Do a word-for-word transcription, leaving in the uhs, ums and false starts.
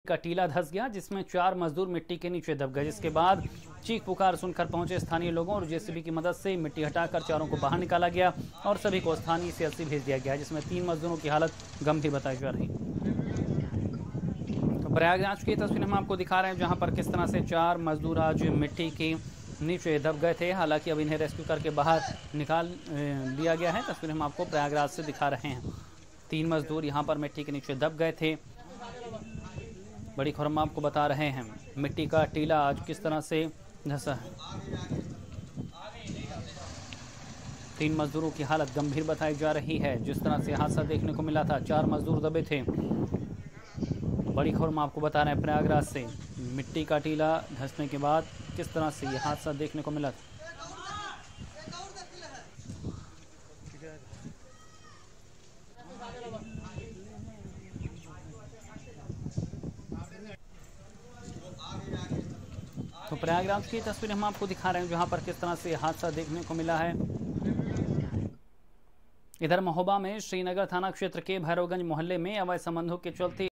का टीला धंस गया जिसमें चार मजदूर मिट्टी के नीचे दब गए, जिसके बाद चीख पुकार सुनकर पहुंचे स्थानीय लोगों और जेसीबी की मदद से मिट्टी हटाकर चारों को बाहर निकाला गया और सभी को स्थानीय सीएचसी भेज दिया गया, जिसमें तीन मजदूरों की हालत गंभीर बताई जा रही। तो प्रयागराज की तस्वीर हम आपको दिखा रहे हैं जहां पर किस तरह से चार मजदूर आज मिट्टी के नीचे दब गए थे। हालांकि अब इन्हें रेस्क्यू करके बाहर निकाल लिया गया है। तस्वीर हम आपको प्रयागराज से दिखा रहे हैं। तीन मजदूर यहाँ पर मिट्टी के नीचे दब गए थे। बड़ी खबर हम आपको बता रहे हैं, मिट्टी का टीला आज किस तरह से धंसा है। तीन मजदूरों की हालत गंभीर बताई जा रही है। जिस तरह से हादसा देखने को मिला था, चार मजदूर दबे थे। बड़ी खबर हम आपको बता रहे हैं प्रयागराज से, मिट्टी का टीला धंसने के बाद किस तरह से यह हादसा देखने को मिला था। तो प्रयागराज की तस्वीर हम आपको दिखा रहे हैं जहां पर किस तरह से हादसा देखने को मिला है। इधर महोबा में श्रीनगर थाना क्षेत्र के भैरवगंज मोहल्ले में अवैध संबंधों के चलते